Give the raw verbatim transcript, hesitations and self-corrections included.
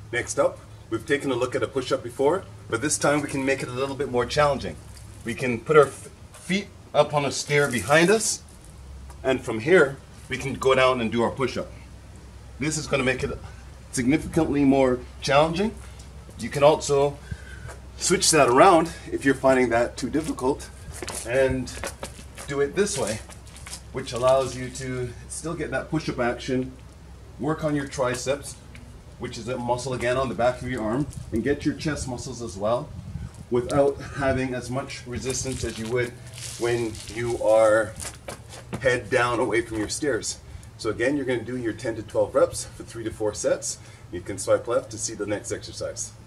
Next up, we've taken a look at a push-up before, but this time we can make it a little bit more challenging. We can put our feet up on a stair behind us, and from here we can go down and do our push-up. This is going to make it significantly more challenging. You can also switch that around if you're finding that too difficult and do it this way, which allows you to still get that push-up action, work on your triceps, which is a muscle again on the back of your arm, and get your chest muscles as well without having as much resistance as you would when you are head down away from your stairs. So again, you're going to do your ten to twelve reps for three to four sets. You can swipe left to see the next exercise.